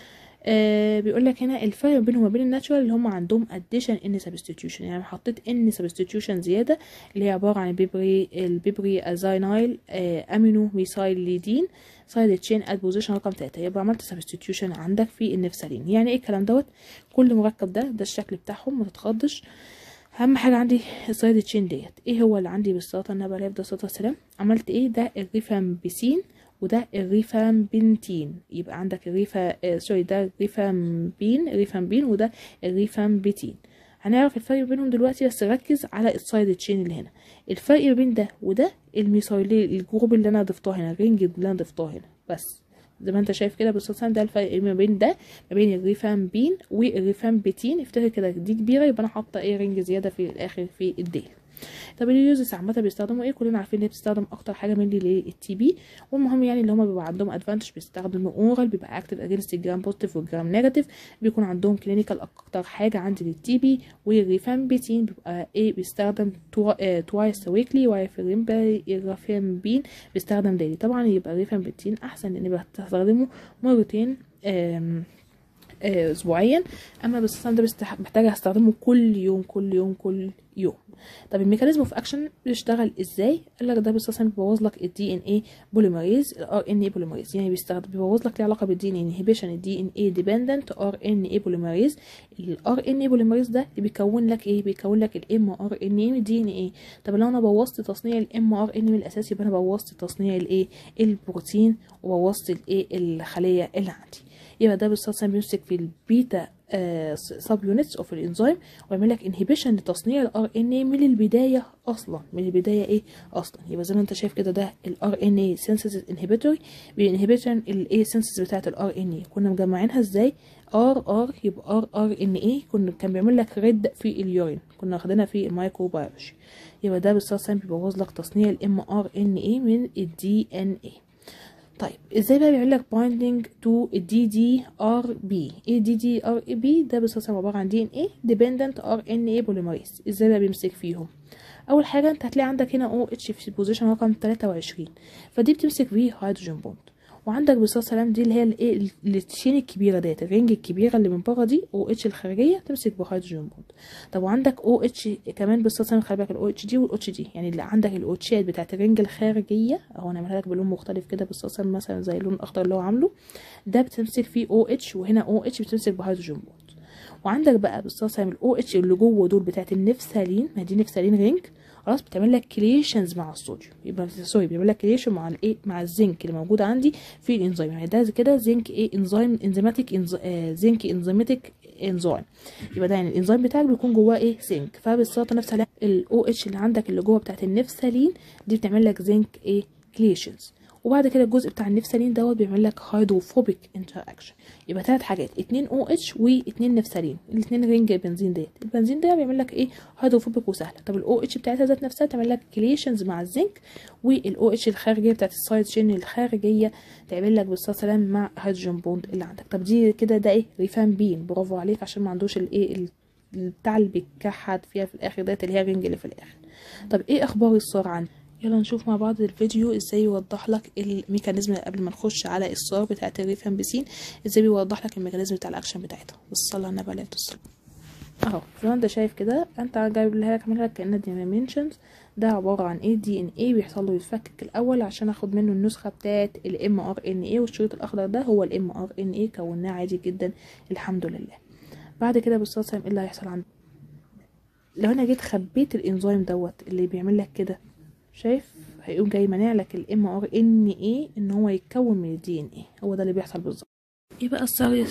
Speaker 1: آه بيقول لك هنا الفرق ما بينهم وبين الناتشورال اللي هم عندهم اديشن ان سبستيتيوشن، يعني حطيت ان سبستيتيوشن زياده اللي هي عباره عن البيبري البيبري ازاينايل آه امينو ميثايليدين سايد تشين ات بوزيشن رقم تلاتة، يبقى عملت سبستيتيوشن عندك في النفسلين. يعني ايه الكلام دوت؟ كل مركب ده ده الشكل بتاعهم ما تتخضش. اهم حاجه عندي السايد تشين ديت، ايه هو اللي عندي بالصلاه النبي عليه الصلاه والسلام؟ عملت ايه؟ ده الريفامبيسين وده الريفامبنتين. يبقى عندك الريفا آه سوري ده الريفامبين الريفامبين وده الريفامبتين. هنعرف الفرق بينهم دلوقتي، بس ركز على السايد تشين اللي هنا. الفرق ما بين ده وده الميثايلين الجروب اللي انا ضفتها هنا، الرينج اللي انا ضفتها هنا، بس زي ما انت شايف كده بالصلصه. ده الفرق ما بين ده ما بين الريفامبين والريفامبتين. افتكر كده دي كبيره يبقى انا حاطه ايه رينج زياده في الاخر في الديل. طب اليوزرز عامه بيستخدموا ايه؟ كلنا عارفين ان هي بتستخدم اكتر حاجه من للتي بي، والمهم يعني اللي هم بيبقى عندهم ادفانتج بيستخدموا اورال، بيبقى اكتف اجينست الجرام بوزيتيف والجرام نيجاتيف، بيكون عندهم كلينيكال اكتر حاجه عندي للتي بي. والريفامبيتين بيبقى ايه؟ بيستخدم توايس ويكلي، والريفامبين بيستخدم ديلي. طبعا يبقى الريفامبيتين احسن لان بستخدمه مرتين اسبوعيا، اما بالسيستم ده محتاجه استخدمه كل يوم كل يوم كل يوم. طب الميكانيزم اوف اكشن بيشتغل ازاي؟ قال لك ده بالسيستم بيبوظ لك الدي ان اي بوليمريز، الار ان اي بوليمريز، يعني بيستخدم بيبوظ لك ليه علاقه بالدي ان اي انهبيشن، الدي ان اي ديبندنت ار ان اي بوليمريز. الار ان اي بوليمريز ده بيكون لك ايه؟ بيكون لك الام ار ان اي والدي ان اي. طب لو انا بوظت تصنيع الام ار ان اي من الاساس يبقى انا بوظت تصنيع الايه؟ البروتين، وبوظت الايه؟ الخليه اللي عندي. يبقى ده بالصلصه بيمسك في البيتا سب يونتس اوف الانزيم، ويعمل لك انهبيشن لتصنيع الار ان اي من البدايه اصلا، من البدايه ايه اصلا. يبقى زي ما انت شايف كده ده الار ان اي سينثيسيس انهبيتوري، بانهبيشن الايه سينثيسيس بتاعه الار ان اي. كنا مجمعينها ازاي؟ ار ار يبقى ار ار ان اي، كنا كان بيعمل لك ريد في اليورين، كنا واخدينها في الميكروبيولوجي. يبقى ده بالصلصه بيبوظ لك تصنيع الام ار ان اي من الدي ان اي. طيب ازاي بقى بيعمل لك بايندينج تو الدي دي ار بي؟ ايه دي دي ار بي ده؟ بصراحه عباره عن دي ان اي ديبندنت ار ان اي بوليمريز. ازاي بقى بيمسك فيهم؟ اول حاجه انت هتلاقي عندك هنا او اتش في بوزيشن رقم ثلاثة وعشرين، فدي بتمسك فيه هيدروجين بوند. وعندك بالصلاه والسلام دي اللي هي الايه؟ التشين الكبيره ديت، الرينج الكبيره اللي من بره دي او اتش الخارجيه تمسك بهيدروجين بوند. طب وعندك او اتش كمان بالصلاه والسلام، خلي بالك الاو اتش دي والاو اتش دي، يعني اللي عندك الاو اتشات بتاعت الرينج الخارجيه اهو انا عاملها لك بلون مختلف كده بالصلاه والسلام، مثلا زي اللون الاخضر اللي هو عامله ده بتمسك فيه او اتش، وهنا او اتش بتمسك بهيدروجين بوند. وعندك بقى بالصلاه والسلام الاو اتش اللي جوه دول بتاعت النفسالين، ما دي نفسالين رينج خلاص، بتعمل لك كليشنز مع الصوديوم، يبقى سوري بيعمل لك كليشن مع الايه؟ مع الزنك اللي موجود عندي في الانزيم. يعني ده كده زنك ايه؟ انزيم انزيماتيك إنز... آه زنك انزيماتيك انزيم. يبقى ده يعني الانزيم بتاعك بيكون جواه ايه؟ زنك. فبالصلاه نفسها الاو اتش اللي عندك اللي جوه بتاعت النفسالين دي بتعمل لك زنك ايه؟ كليشنز. وبعد كده الجزء بتاع النفسالين دوت بيعمل لك هيدروفوبيك انتر اكشن. يبقى ثلاث حاجات، اتنين او اتش واتنين نفسالين، الاثنين رينج البنزين ديت. البنزين ده بيعمل لك ايه؟ هيدروفوبيك وسهله. طب الاو اتش بتاعتها ذات نفسها تعمل لك كليشنز مع الزنك، والاو اتش الخارجيه بتاعت السايد تشين الخارجيه تعمل لك بالصلاه والسلام مع هيدروجين بوند اللي عندك. طب دي كده ده ايه؟ ريفامبين، برافو عليك عشان ما عندوش الايه؟ بتاع اللي بيتكحد فيها في الاخر ديت اللي هي رينج اللي في الاخر. طب ايه اخبار الصار عندي؟ يلا نشوف مع بعض الفيديو ازاي يوضح لك الميكانيزم قبل ما نخش على الصار بتاعه الريفامبيسين، ازاي بيوضح لك الميكانيزم بتاع الاكشن بتاعتها. والصلاه على النبي عليه الصلاه اهو زي ما انت شايف كده، انت جايب لها لك عامل لك كانها دايمنشنز. ده عباره عن ايه؟ دي ان ايه بيحصل له يتفكك الاول عشان اخد منه النسخه بتاعه الام ار ان ايه، والشريط الاخضر ده هو الام ار ان ايه، كوناه عادي جدا الحمد لله. بعد كده بالصلاه ايه اللي هيحصل عندي؟ لو انا جيت خبيت الانزيم دوت اللي بيعمل لك كده، شايف؟ هيقوم جاي مانع لك الام ار ان ايه ان هو يتكون من الدي ان ايه. هو ده اللي بيحصل بالظبط. ايه بقى السر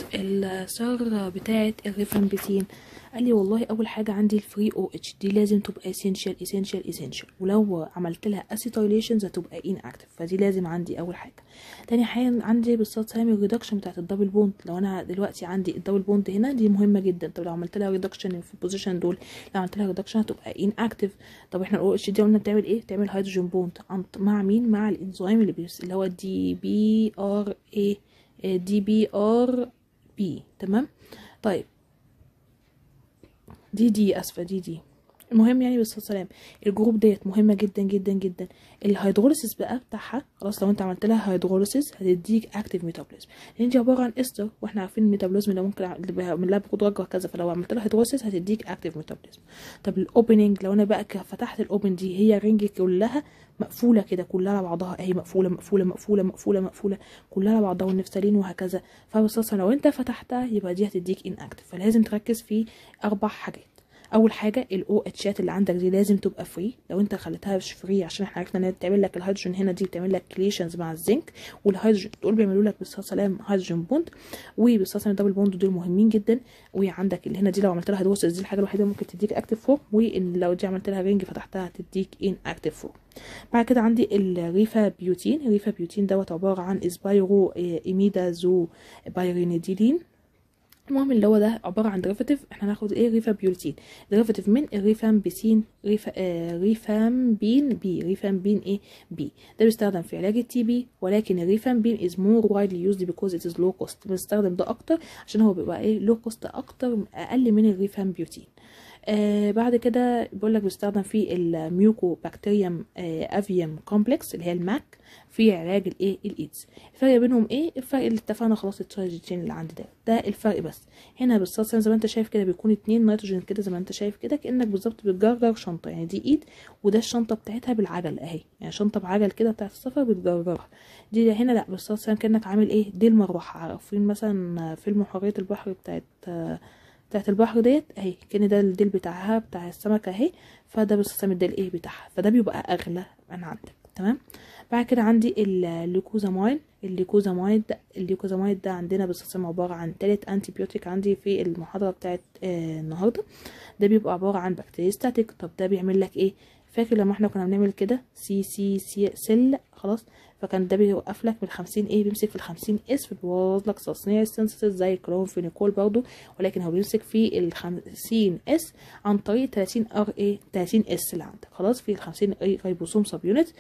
Speaker 1: السر بتاعه الريفامبيسين؟ قال لي والله اول حاجه عندي الفري او اتش دي لازم تبقى اسينشال اسينشال اسينشال، ولو عملت لها اسيتايليشنز هتبقى ان اكتف، فدي لازم عندي اول حاجه. تاني حاجه عندي بالصلاه والسلام الريدكشن بتاعه الدبل بوند. لو انا دلوقتي عندي الدبل بوند هنا دي مهمه جدا، طب لو عملت لها ريدكشن في البوزيشن دول، لو عملت لها ريدكشن هتبقى ان اكتف. طب احنا الاو اتش دي قلنا بتعمل ايه؟ بتعمل هيدروجين بوند مع مين؟ مع الانزيم اللي بيس اللي هو دي بي ار اي دي بي ار بي. تمام. طيب دي دي اسفه دي دي المهم يعني بالصلاه والسلام الجروب ديت مهمه جدا جدا جدا. الهيدروليسيس بقى بتاعها خلاص، لو انت عملت لها هيدروليسيس هتديك اكتيف ميتابوليزم، لان دي عباره عن استر، واحنا عارفين الميتابوليزم اللي ممكن اللي بيعمل لها بقدره وكذا، فلو عملت لها هيدروليسيس هتديك اكتيف ميتابوليزم. طب الاوبننج، لو انا بقى فتحت الاوبن دي هي رينج كلها مقفوله كده كلها على بعضها اهي، مقفوله مقفوله مقفوله مقفوله مقفوله كلها على بعضها والنفسالين وهكذا، فبالصلاه لو انت فتحتها يبقى دي هتديك ان اكتيف. فلازم تركز في اربع حاجات. اول حاجه الاو اتشات اللي عندك دي لازم تبقى فري، لو انت خليتها مش فري عشان احنا عرفنا ان هي بتعمل لك الهيدروجين هنا دي بتعمل لك كليشنز مع الزنك، والهيدروجين دول بيعملوا لك بالصلاه والسلام هيدروجين بوند، وبالصلاه والسلام دبل بوند دول مهمين جدا. وعندك اللي هنا دي لو عملت لها هيدروسيس دي الحاجه الوحيده ممكن تديك اكتيف فور، ولو دي عملت لها رينج فتحتها هتديك ان اكتيف فور. بعد كده عندي الريفا بيوتين. الريفا بيوتين دوت عباره عن اسبايرو ايميدازو بايرينيديلين، المهم اللي هو ده عباره عن ديريفاتيف. احنا هناخد ايه؟ ريفابيولتين، ديريفاتيف من الريفامبيسين، ريفا آه ريفامبين بي، ريفامبين ايه بي. ده بيستخدم في علاج التي بي، ولكن الريفامبين از مور وايدلي يوزد بيكوز ات از لو كوست. بنستخدم ده اكتر عشان هو بيبقى ايه؟ لو كوست اكتر، اقل من الريفامبيوتين. آه بعد كده بيقول لك بيستخدم في الميوكو بكتيريوم آه افيوم كومبلكس اللي هي الماك في علاج الايه؟ الايدز. الفرق بينهم ايه؟ الفرق اللي اتفقنا خلاص، التشارج تشين اللي عندي ده ده الفرق بس. هنا بالظبط زي ما انت شايف كده بيكون اتنين نيتروجين كده زي ما انت شايف كده، كانك بالظبط بتجرجر شنطه. يعني دي ايد وده الشنطه بتاعتها بالعجل اهي، يعني شنطه بعجل كده بتاعت السفر بتجرجرها. دي هنا لا بالظبط كانك عامل ايه؟ دي المروحه. عارفين مثلا فيلم حريه البحر بتاعت بتاعت البحر ديت اهي، كان ده الديل بتاعها بتاع السمكه اهي، فده بستخدم الديل ايه بتاعها، فده بيبقى اغلى من عندك. تمام. بعد كده عندي الليكوزامايد. الليكوزامايد ده الليكوزامايد ده عندنا بستخدم عباره عن تالت انتي بيوتيك عندي في المحاضره بتاعت آه النهارده. ده بيبقى عباره عن بكتيريستاتيك. طب ده بيعمل لك ايه؟ فاكر لما احنا كنا بنعمل كده سي سي سي سيل خلاص، فكان ده بيوقف لك من خمسين ايه، بيمسك في الخمسين اس، فبيبوظ لك تصنيع السينثيسيس زي الكلورفينيكول برضو، ولكن هو بيمسك في الخمسين اس عن طريق تلاتين ار ايه تلاتين اس اللي عندك خلاص، في الخمسين اي ريبوسوم سب يونت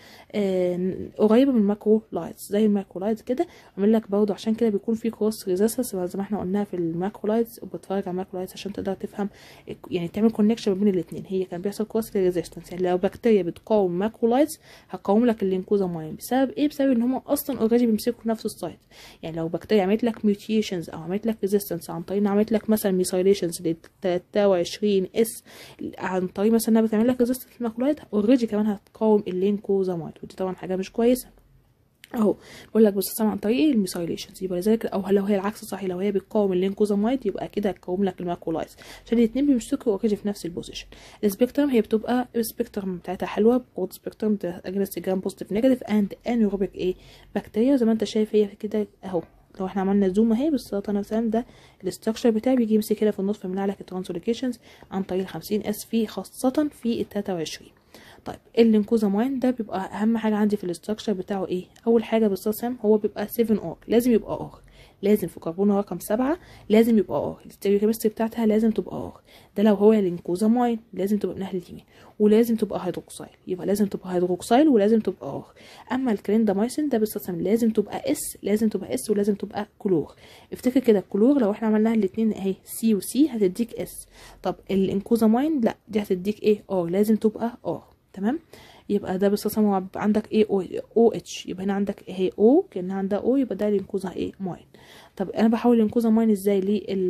Speaker 1: آه قريبه من الماكرولايتس زي الماكرولايتس كده. عامل لك برضو عشان كده بيكون في كروس ريزيستنس زي ما احنا قلنا في الماكرولايتس، وبتفرج على الماكرولايتس عشان تقدر تفهم يعني تعمل كونكشن ما بين الاثنين. هي كان بيحصل كروس ريزيستنس، يعني لو بكتيريا بتقاوم ماكرولايتس هتقاوم لك اللينكوزاماين. بسبب ايه؟ بسبب ان هم اصلا اوريدي بيمسكوا في نفس السايت. يعني لو بكتيريا عملت لك ميوتيشنز او عملت لك ريزيستنس عن طريق عملت لك مثلا ميثايليشنز لل تلاتة وعشرين اس عن طريق مثلا انها بتعمل لك ريزيستنس للماكرولايت، اوريدي كمان هتقاوم اللينكوزاماين، ودي طبعا حاجه مش كويسه اهو. بقول لك بص عن طريق الميثايليشنز، يبقى لذلك او لو هي العكس صحيح، لو هي بتقاوم اللينكوزامايد يبقى اكيد هتقاوم لك الماكرولايتس، عشان الاثنين بيمسكوا اوريدي في نفس البوزيشن. السبيكترم هي بتبقى السبيكترم بتاعتها حلوه، برود سبيكترم اجنست جرام بوزيتيف نيجاتيف اند انيروبيك ايه بكتيريا. زي ما انت شايف هي كده اهو، لو احنا عملنا زوم اهي بالسرطان نفسها، ده الاستراكشر بتاعي بيجي يمسك كده في النص، فيمنع لك الترانسلوكيشنز عن طريق ال خمسين اس في خاصه في ال تلاتة وعشرين. طيب اللينكوزاماين ده بيبقى اهم حاجه عندي في الاستراكشر بتاعه ايه؟ اول حاجه بالصلصه هو بيبقى سبعة ار، لازم يبقى ار، لازم في كربونه رقم سبعة لازم يبقى ار، الستيريوكيمستري بتاعتها لازم تبقى ار. ده لو هو لينكوزاماين لازم تبقى من اهل اليمين، ولازم تبقى هيدروكسيل، يبقى لازم تبقى هيدروكسيل ولازم تبقى ار. اما الكليندامايسين ده بالصلصه لازم تبقى اس، لازم تبقى اس ولازم تبقى كلور. افتكر كده الكلور لو احنا عملناها الاثنين اهي سي وسي هتديك اس. طب اللينكوزاماين لا دي هتديك ايه؟ ار، لازم تبقى ار. تمام. يبقى ده بالصلصه عندك ايه؟ او او اتش، يبقى هنا عندك اهي او كانها عندها او، يبقى ده لينكوزا ايه ماين. طب انا بحول لينكوزا ماين ازاي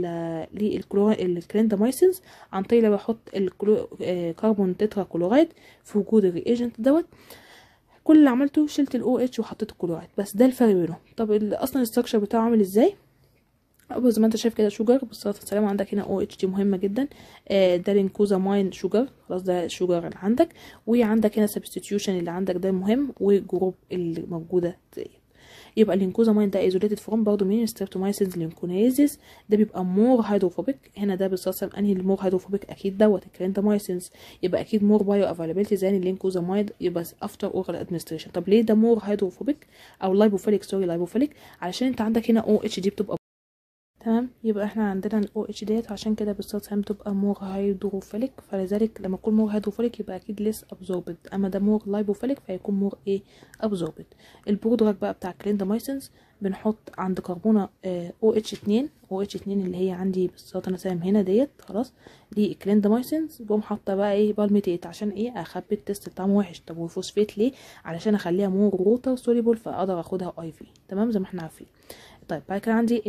Speaker 1: لل للكليندامايسينز؟ عن طريق لما بحط الكربون تترا كلورايد في وجود الرياجنت دوت، كل اللي عملته شلت الاو اتش وحطيت الكلورايد بس، ده الفرق بينهم. طب اصلا الاستراكشر بتاعه عامل ازاي؟ ابو زي ما انت شايف كده شوجر بالصلاه والسلام، عندك هنا او اتش دي مهمه جدا، آه ده لينكوزاماين شوجر خلاص، ده الشوجر اللي عندك، وعندك هنا سبستيتيوشن اللي عندك ده مهم، والجروب اللي موجوده ديت. يبقى اللينكوزاماين ده ايزوليتد فروم برضه من ستريبتومايسينز لينكونيزيس، ده بيبقى مور هيدروفوبيك. هنا ده بالصلصه انهي المور هيدروفوبيك؟ اكيد دوت الكليندامايسينز، يبقى اكيد مور بايو افيلابيلتي زي اللينكوزاماين، يبقى افتر اورال ادمنستريشن. طب ليه ده مور هيدروفوبيك او لايبوفيليك؟ سوري لايبوفيليك، علشان انت عندك هنا او اتش دي بتبقى تمام. يبقى احنا عندنا ال او اتش ديت عشان كده بالصلصه بتبقى مور هيدروفيليك، فلذلك لما يكون مور هيدروفيليك يبقى اكيد ليس ابزوربد، اما ده مور لايبوفيليك فيكون مور ايه ابزوربد. البرودراج بقى بتاع كليندامايسينز بنحط عند كربونه او اتش اتنين، او اتش اتنين اللي هي عندي بالصلصه انا ساهم هنا ديت خلاص، دي كليندامايسينز بقوم حاطه بقى ايه بالميتيت عشان ايه؟ اخبي التست طعمه وحش. طب والفوسفيت ليه؟ علشان اخليها مور روتر سوليبل فاقدر اخدها اي في. تمام زي ما احنا عارفين. طيب بعد كده عندي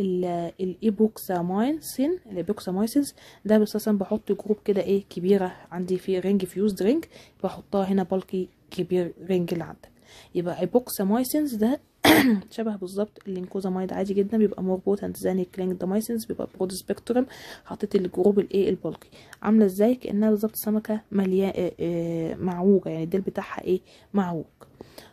Speaker 1: الايبوكسامايسين، الايبوكسامايسينز ده بالاساس بحط جروب كده ايه كبيره عندي في رينج فيوزد رينج، بحطها هنا بالكي كبير رينج اللي عندك. يبقى ايبوكسامايسينز ده شبه بالظبط اللينكوزامايد عادي جدا، بيبقى مور بوتنت زي الكليندامايسينز، بيبقى برود سبيكترم. حطيت الجروب الايه البالكي عامله ازاي؟ كانها بالظبط سمكه مليانه معوجه، يعني الديل بتاعها ايه معوج. طيب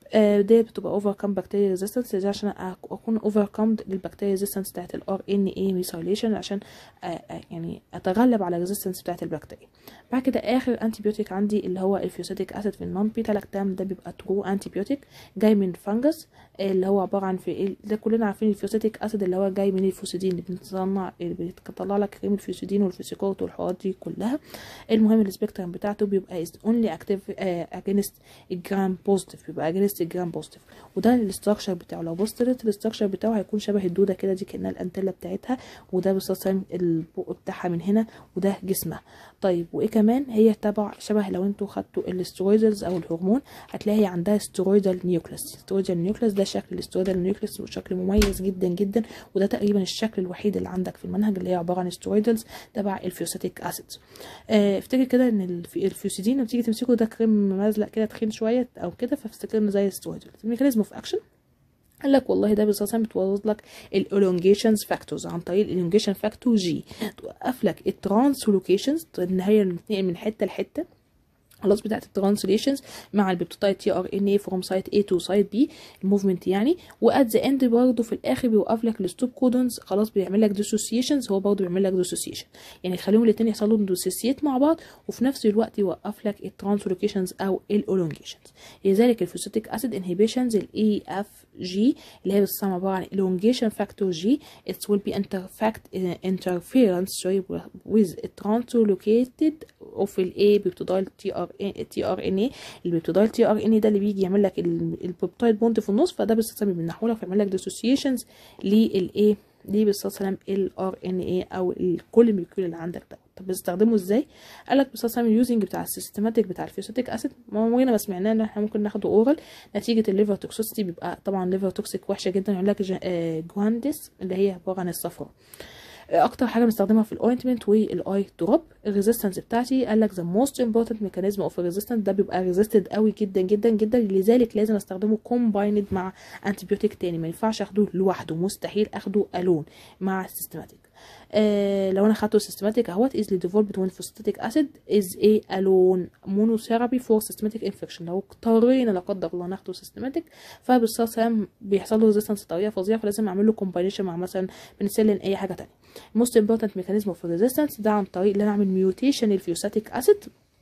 Speaker 1: آه دي بتبقى اوفركم بكتيريا ريزيستنس، دي عشان اكون اوفركم للبكتيريا ريزيستنس بتاعت الار ان اي ميثايليشن، عشان آه آه يعني اتغلب على الريزيستنس بتاعت البكتيريا. بعد كده اخر انتي بيوتيك عندي اللي هو الفيوسيتيك اسيد في النون بيتا لاكتام، ده بيبقى ترو انتي بيوتيك جاي من فانجس، اللي هو عباره عن في ده كلنا عارفين الفيوسيتيك اسيد اللي هو جاي من الفوسيدين اللي بنصنع اللي بيطلع لك كريم الفيوسيدين والفيسيكوت والحوارات دي كلها. المهم السبيكترم بتاعته بيبقى is only active uh, against الجرام بوزيتيف، بيبقى against الجرام بوزيتيف، وده الاستراكشر بتاعه. لو بصت الاستراكشر بتاعه هيكون شبه الدوده كده، دي كانها الانتله بتاعتها، وده بيستخدم البق بتاعها من هنا، وده جسمها. طيب وايه كمان، هي تبع شبه لو انتوا خدتوا الاسترويدلز او الهرمون هتلاقي عندها سترويدال نيوكليس. سترويدال نيوكليس ده شكل الاسترويدال نيوكليس، شكل مميز جدا جدا، وده تقريبا الشكل الوحيد اللي عندك في المنهج اللي هي عباره عن سترويدلز تبع الفيوسيتيك اسيد. اه افتكر كده ان الفيوسيدين لما تيجي تمسكه ده كريم مزلق كده تخين شويه او كده، فافتكر انه زي السترويدلز. الميكانيزم اوف اكشن قال لك والله ده بصراحه بتوظف لك الالونجيشنز فاكتورز عن طريق الالونجيشن فاكتور جي، توقف لك الترانسلوكيشنز ان هي بتنقل من حته لحته خلاص بتاعت الترانسليشنز مع البيبتايد تي ار ان اي فروم سايت A تو سايت B الموفمنت يعني. وات ذا اند برضه في الاخر بيوقف لك الستوب كودونز، خلاص بيعمل لك ديسوسيشنز، هو برضه بيعمل لك ديسوسيشن، يعني يخليهم الاثنين يحصلوا ديسوسييت مع بعض، وفي نفس الوقت يوقف لك الترانسلوكيشنز او الالونجيشنز. لذلك الفوسيتيك اسيد انهبيشنز الاي اف جي اللي هي بتسمى عباره عن elongation factor G it will be interfact interference sorry with translocated of ال A بيبتدايل تي ار تي ار ان اي. البيبتدايل تي ار ان اي ده اللي بيجي يعمل لك البيبتايد بوند في النص، فده بيستخدم بنحوله فيعمل لك ديسوسيشنز للايه دي بيستخدم الار ان اي او كل المولكيول اللي عندك ده. طب بنستخدمه ازاي؟ قال لك بيستخدم اليوزنج بتاع السيستماتيك بتاع الفيوسيتيك اسيد. ما هنا ما سمعناه ان احنا ممكن ناخده اورال نتيجه الليفر توكسيستي، بيبقى طبعا ليفر توكسيك وحشه جدا، يقول لك جواندس اللي هي عباره عن الصفراء. اكتر حاجه بنستخدمها في الاوينتمنت والاي دروب. الريزيستنس بتاعتي قال لك ذا موست امبورتنت ميكانيزم اوف الريزيستنس، ده بيبقى ريزيستد قوي جدا جدا جدا، لذلك لازم استخدمه كومبايند مع انتيبيوتيك تاني، ما ينفعش اخده لوحده، مستحيل اخده الون مع السيستماتيك. آه لو انا خدته سيستماتيك اهوت easily developed when phosphatic acid is a alone monotherapy for systematic infection. لو اضطرينا لا قدر الله ناخده سيستماتيك فبالصلصه بيحصل له ريزيستنس بطريقه فظيعه، فلازم اعمل له كومباينيشن مع مثلا بنسلين اي حاجه تانية. most important mechanism of resistance ده عن طريق ان انا اعمل ميوتيشن للفيوساتيك اسيد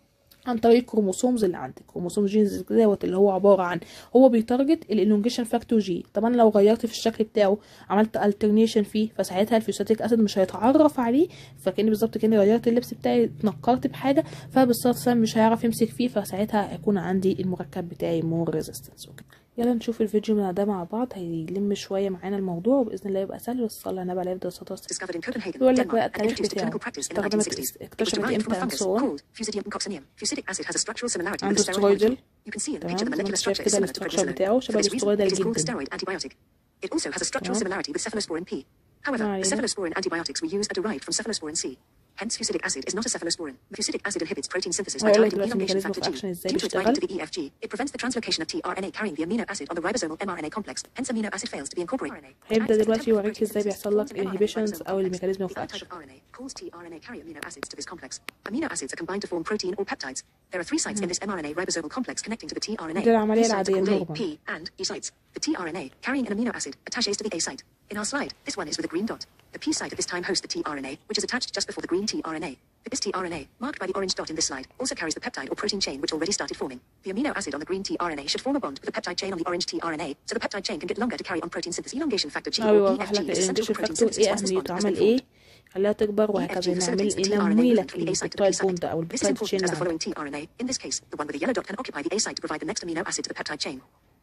Speaker 1: عن طريق الكروموسومز اللي عندك. كروموسوم جينز دوت اللي هو عباره عن هو بيتارجت الالونجيشن فاكتور جي. طبعا لو غيرت في الشكل بتاعه عملت الترنيشن فيه فساعتها الفيوساتيك اسيد مش هيتعرف عليه، فكاني بالظبط كاني غيرت اللبس بتاعي اتنكرت بحاجه، فبالصلصه مش هيعرف يمسك فيه، فساعتها هيكون عندي المركب بتاعي مور ريزيستنس. اوكي يلا نشوف الفيديو من ده مع بعض، هيلم شويه معانا الموضوع وباذن الله يبقى سهل. والصلاه على النبي عليه الصلاه والسلام. بيقول لك بقى التاريخ بتاعه، استخدمت اكتشفت امتى and so on. عنده سترويدل تمام، انت شايف كده الاستراكشر بتاعه شبه السترويدل جدا.
Speaker 2: It also has a structural similarity with cephalosporin P. However, the cephalosporin antibiotics we use are derived from cephalosporin C. Hence, fusidic acid is not a cephalosporin. Fusidic acid inhibits protein synthesis by targeting elongation factor G. Due to its binding to the E F G, it prevents the translocation of tRNA carrying the amino acid on the ribosomal mRNA complex. Hence, amino acid fails to be incorporated.
Speaker 1: هيبدأ دلوقتي يوريك ازاي بيحصل لك inhibitions او الميكانيزم اوف اكشن.
Speaker 2: Cause tRNA carry amino acids to this complex. Amino acids are combined to form protein or peptides. There are three sites in this mRNA ribosomal complex connecting to the tRNA.
Speaker 1: دي العملية العادية
Speaker 2: A,
Speaker 1: النورمال.
Speaker 2: P, and E sites. The tRNA carrying an amino acid attaches to the A site. In our slide, this one is with a green dot. The P site at this time hosts the tRNA, which is attached just before the green tRNA. This tRNA, marked by the orange dot in this slide, also carries the peptide or protein chain which already started forming. The amino acid on the green tRNA should form a bond with the peptide chain on the orange tRNA, so the peptide chain can get longer to carry on protein synthesis. Elongation factor G or E F G is essential for protein synthesis once this bond has been formed.
Speaker 1: خليها تكبر وهكذا نعمل ننمي لك البيبتايد بوند او البيبتايد تشين.
Speaker 2: As the following tRNA, in this case, the one with the yellow dot can occupy the A site to provide the next amino acid to the peptide chain.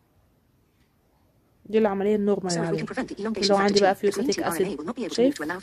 Speaker 1: دي العملية النورمال يعني. لو عندي بقى فيوساتيك اسيد شايف هنا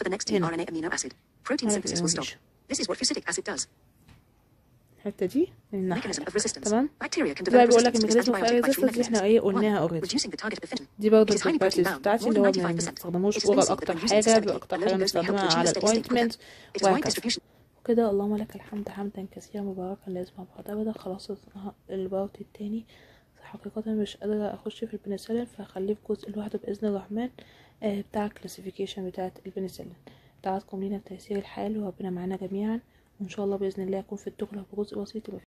Speaker 2: This is what fusidic acid does.
Speaker 1: الحته دي من تمام. ده بيقول لك الميكانيزم اوف ريزيستنس اللي احنا ايه قلناها اوريدي. دي برضه البروبرتيز بتاعتي اللي هو ما بنستخدموش اورال اكتر حاجه، باكتر حاجه بنستخدمها على الاوينتمنت وهكذا كده. اللهم لك الحمد حمدا كثيرا مباركا لازم بعد ابدا. خلاص البارت التاني حقيقة مش قادرة اخش في البنسلين، فخليه في جزء لوحده باذن الرحمن بتاع الكلاسيفيكيشن بتاعت البنسلين. دعواتكم لينا بتيسير الحال وربنا معانا جميعا، وان شاء الله باذن الله يكون في التغلب بجزء بسيط.